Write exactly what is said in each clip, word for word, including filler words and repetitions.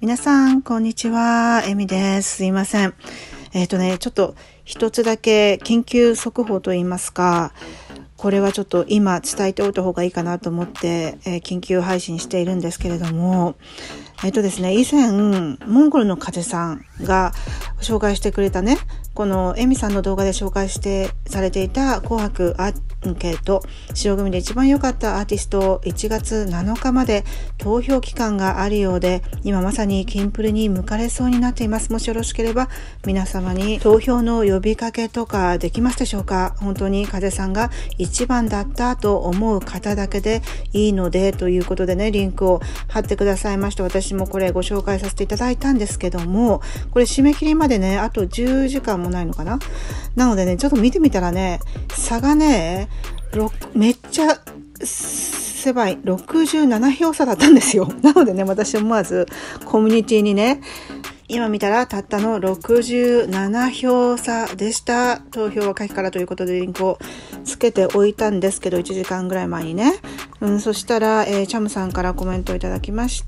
皆さん、こんにちは。エミです。すいません。えっとね、ちょっと一つだけ緊急速報といいますか、これはちょっと今伝えておいた方がいいかなと思って、えー、緊急配信しているんですけれども、えっとですね、以前、モンゴルの風さんが紹介してくれたね、このエミさんの動画で紹介してされていた紅白アンケート、白組で一番良かったアーティストいちがつなのかまで投票期間があるようで、今まさにキンプリに向かれそうになっています。もしよろしければ皆様に投票の呼びかけとかできますでしょうか。本当に風さんが一番だったと思う方だけでいいのでということでね、リンクを貼ってくださいまして、私もこれご紹介させていただいたんですけども、これ締め切りまでね、あとじゅうじかんもないのかな。なのでね、ちょっと見てみたらね、差がね、めっちゃ狭いろくじゅうななひょう差だったんですよ。なのでね、私思わずコミュニティにね、今見たらたったのろくじゅうななひょう差でした。投票は下記からということでリンクをつけておいたんですけど、いちじかんぐらい前にね。うん、そしたら、えー、チャムさんからコメントをいただきまして、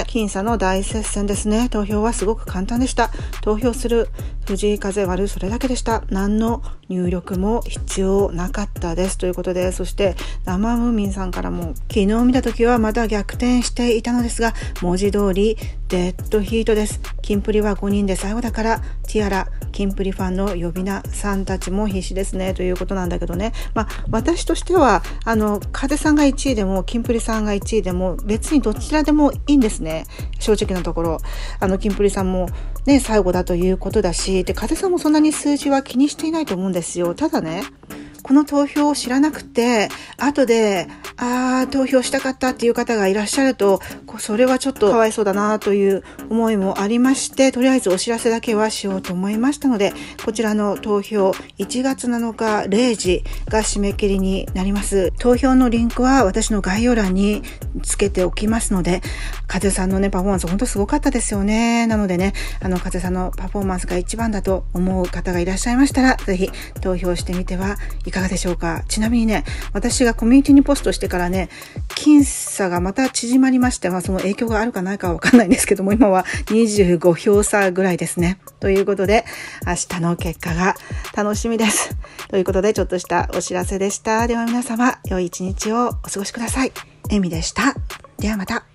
僅差の大接戦ですね。投票はすごく簡単でした。投票する藤井風割るそれだけでした。何の入力も必要なかったですということで、そして生ムーミンさんからも、昨日見た時はまた逆転していたのですが、文字通りデッドヒートです。キンプリはごにんで最後だから、ティアラ、キンプリファンの呼び名さんたちも必死ですねということなんだけどね。まあ私としては、あの、風さんがいちいでも、キンプリさんがいちいでも、別にどちらでもいいんですね。正直なところ。あの、キンプリさんもね、最後だということだし、で、風さんもそんなに数字は気にしていないと思うんですよ。ただね、この投票を知らなくて、後で、あー、投票したかったっていう方がいらっしゃると、それはちょっとかわいそうだなという思いもありまして、とりあえずお知らせだけはしようと思いましたので、こちらの投票、いちがつなのかれいじが締め切りになります。投票のリンクは私の概要欄につけておきますので、風さんのね、パフォーマンス本当すごかったですよね。なのでね、あの、風さんのパフォーマンスが一番だと思う方がいらっしゃいましたら、ぜひ投票してみてはいかがでしょうか。ちなみにね、私がコミュニティにポストしてからね、僅差がまた縮まりまして、まあその影響があるかないかはわかんないんですけども、今はにじゅうごひょう差ぐらいですね。ということで、明日の結果が楽しみです。ということで、ちょっとしたお知らせでした。では皆様、良い一日をお過ごしください。エミでした。ではまた。